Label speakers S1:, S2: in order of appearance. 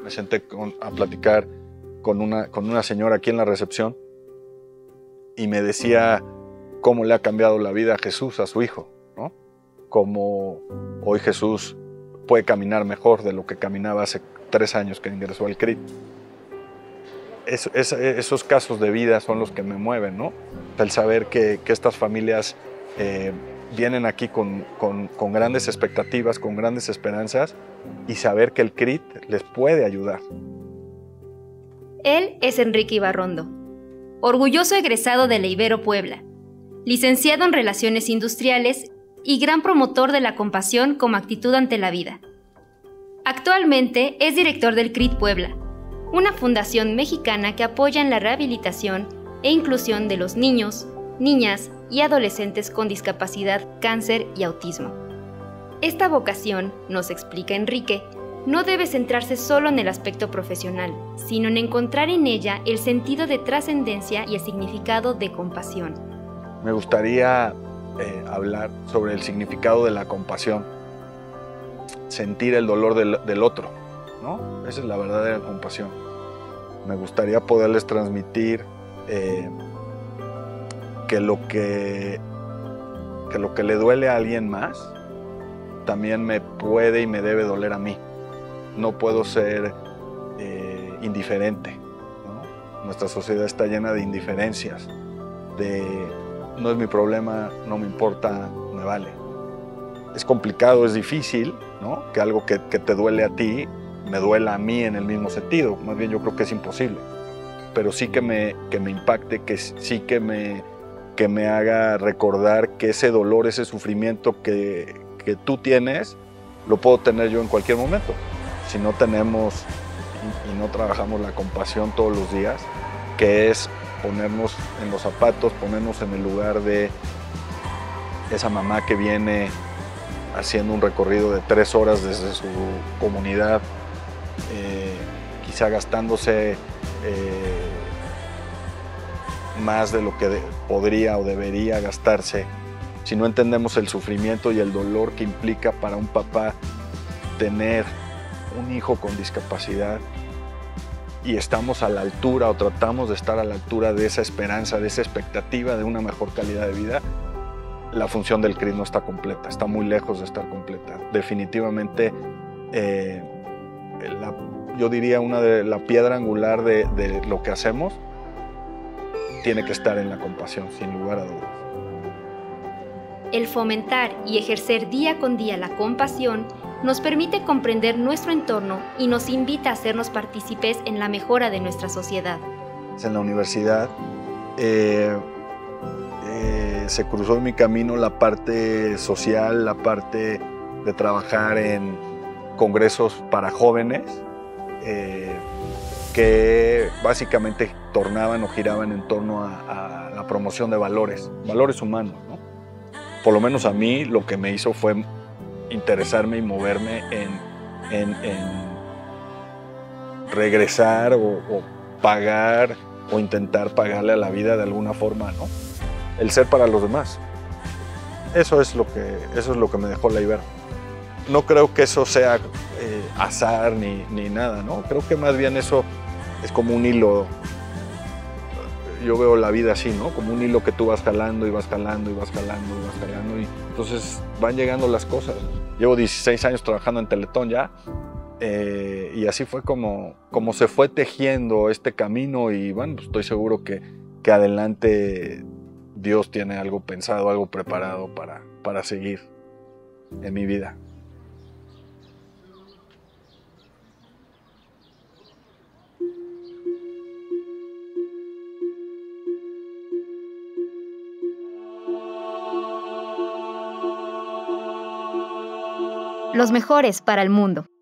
S1: me senté a platicar con una señora aquí en la recepción y me decía cómo le ha cambiado la vida a Jesús, a su hijo, ¿no? Cómo hoy Jesús puede caminar mejor de lo que caminaba hace 3 años que ingresó al CRIT. Esos casos de vida son los que me mueven, ¿no? El saber que estas familias vienen aquí con grandes expectativas, con grandes esperanzas, y saber que el CRIT les puede ayudar.
S2: Él es Enrique Ibarrondo, orgulloso egresado de la Ibero Puebla, licenciado en Relaciones Industriales y gran promotor de la compasión como actitud ante la vida. Actualmente es director del CRIT Puebla, una fundación mexicana que apoya en la rehabilitación e inclusión de los niños, niñas y adolescentes con discapacidad, cáncer y autismo. Esta vocación, nos explica Enrique, no debe centrarse solo en el aspecto profesional, sino en encontrar en ella el sentido de trascendencia y el significado de compasión.
S1: Me gustaría hablar sobre el significado de la compasión, sentir el dolor del otro, ¿no? Esa es la verdadera compasión. Me gustaría poderles transmitir que lo que le duele a alguien más también me puede y me debe doler a mí. No puedo ser indiferente, ¿no? Nuestra sociedad está llena de indiferencias, no es mi problema, no me importa, me vale. Es complicado, es difícil, ¿no? Que algo que te duele a ti me duela a mí en el mismo sentido. Más bien yo creo que es imposible. Pero sí que me impacte, que sí que me haga recordar que ese dolor, ese sufrimiento que tú tienes, lo puedo tener yo en cualquier momento. Si no tenemos y no trabajamos la compasión todos los días, que es ponernos en los zapatos, ponernos en el lugar de esa mamá que viene haciendo un recorrido de 3 horas desde su comunidad, quizá gastándose más de lo que podría o debería gastarse. Si no entendemos el sufrimiento y el dolor que implica para un papá tener un hijo con discapacidad, y estamos a la altura o tratamos de estar a la altura de esa esperanza, de esa expectativa de una mejor calidad de vida, la función del CRIT no está completa, está muy lejos de estar completa. Definitivamente, yo diría la piedra angular de lo que hacemos tiene que estar en la compasión, sin lugar a dudas.
S2: El fomentar y ejercer día con día la compasión nos permite comprender nuestro entorno y nos invita a hacernos partícipes en la mejora de nuestra sociedad.
S1: En la universidad se cruzó en mi camino la parte social, la parte de trabajar en congresos para jóvenes que básicamente tornaban o giraban en torno a la promoción de valores humanos, ¿no? Por lo menos a mí lo que me hizo fue interesarme y moverme en regresar o pagar o intentar pagarle a la vida de alguna forma, ¿no? El ser para los demás. Eso es lo que me dejó la Ibero. No creo que eso sea azar ni nada, ¿no? Creo que más bien eso es como un hilo. Yo veo la vida así, ¿no? Como un hilo que tú vas jalando y vas jalando y vas jalando y vas jalando, y entonces van llegando las cosas. Llevo 16 años trabajando en Teletón ya, y así fue como se fue tejiendo este camino, y bueno, pues estoy seguro que adelante Dios tiene algo pensado, algo preparado para seguir en mi vida.
S2: Los mejores para el mundo.